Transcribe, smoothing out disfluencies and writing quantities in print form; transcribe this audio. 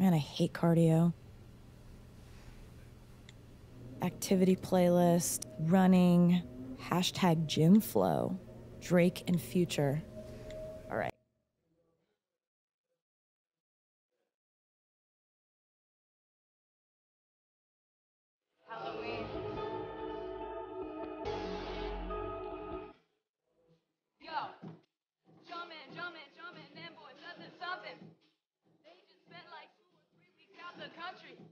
Man, I hate cardio. Activity playlist, running, hashtag gym flow, Drake and Future. All right. Halloween. Yo, jumpin', them boys, nothing, something. They just spent like 2 or 3 weeks out the country.